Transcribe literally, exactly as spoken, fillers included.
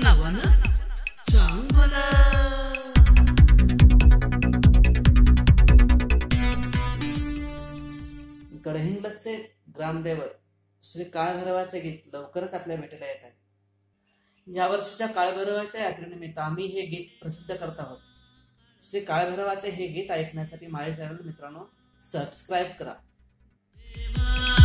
नावानं चांगलं। गडहिंग्लजचे ग्रामदैवत श्री काळभैरवाचे गीत लवकरच आपल्या भेटीला येत आहे। या वर्षीच्या काळभैरवाच्या यात्रेनिमित्त आम्ही हे गीत प्रसिद्ध करत आहोत। श्री काळभैरवाचे हे गीत ऐकण्यासाठी माझ्या चॅनल मित्रांनो सबस्क्राईब करा।